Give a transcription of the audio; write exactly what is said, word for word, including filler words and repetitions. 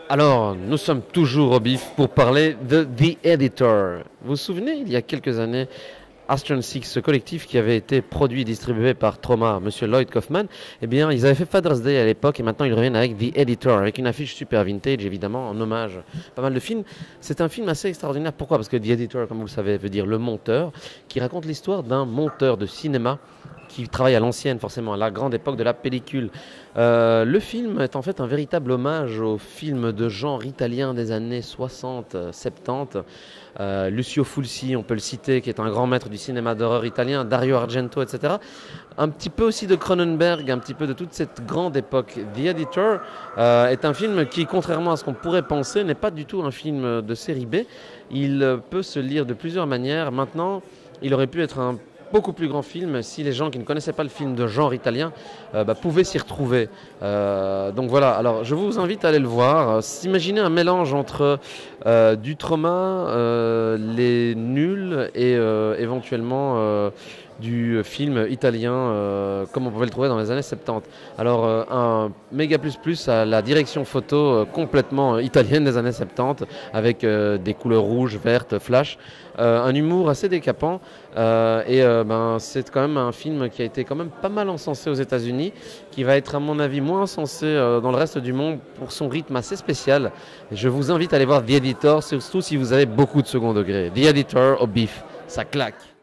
Alors, nous sommes toujours au bif pour parler de The Editor. Vous vous souvenez, il y a quelques années, Astron Six, ce collectif qui avait été produit et distribué par Troma, Monsieur Lloyd Kaufman, eh bien, ils avaient fait Father's Day à l'époque et maintenant ils reviennent avec The Editor, avec une affiche super vintage, évidemment, en hommage à pas mal de films. C'est un film assez extraordinaire. Pourquoi? Parce que The Editor, comme vous le savez, veut dire le monteur, qui raconte l'histoire d'un monteur de cinéma qui travaille à l'ancienne, forcément, à la grande époque de la pellicule. Euh, le film est en fait un véritable hommage aux films de genre italien des années soixante soixante-dix. Euh, Lucio Fulci, on peut le citer, qui est un grand maître du cinéma d'horreur italien, Dario Argento, et cetera. Un petit peu aussi de Cronenberg, un petit peu de toute cette grande époque. The Editor euh, est un film qui, contrairement à ce qu'on pourrait penser, n'est pas du tout un film de série B. Il peut se lire de plusieurs manières. Maintenant, il aurait pu être un beaucoup plus grand film si les gens qui ne connaissaient pas le film de genre italien euh, bah, pouvaient s'y retrouver. Euh, donc voilà, alors je vous invite à aller le voir. S'imaginer un mélange entre euh, du trauma, euh, les nuls et euh, éventuellement euh, du film italien euh, comme on pouvait le trouver dans les années soixante-dix. Alors euh, un méga plus plus à la direction photo euh, complètement italienne des années soixante-dix avec euh, des couleurs rouges, vertes, flash, euh, un humour assez décapant euh, et euh, ben, c'est quand même un film qui a été quand même pas mal encensé aux États-Unis, qui va être à mon avis moins encensé euh, dans le reste du monde pour son rythme assez spécial. Et je vous invite à aller voir The Editor, surtout si vous avez beaucoup de second degré. The Editor au bif, ça claque.